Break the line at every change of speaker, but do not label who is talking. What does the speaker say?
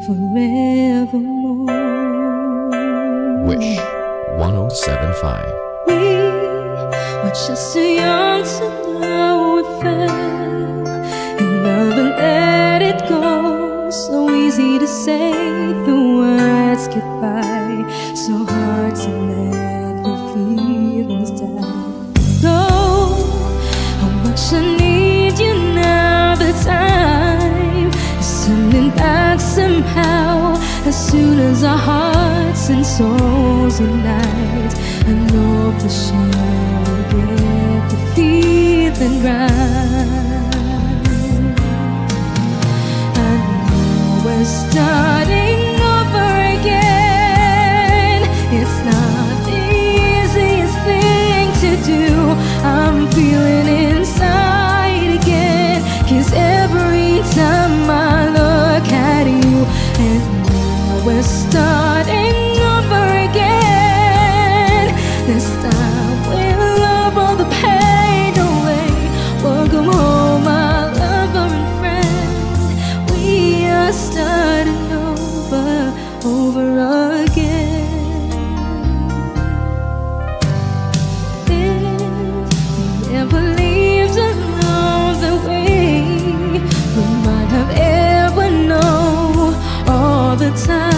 forevermore.
Wish 1075.
We were just too young to know we fell in love and let it go. So easy to say the words goodbye, so hard to let the feelings die. Oh, how much I need you now. The time is turning back somehow. As soon as our hearts and souls unite, I know for sure we'll get the feeling right. And now we're starting over again. It's not the easiest thing to do. I'm feeling inside again, 'cause every time I look at you, and we're starting over again. This time we'll love all the pain away. Welcome home, my lover and friend. We are starting over again. If we never lived along the way, we might have ever known all the time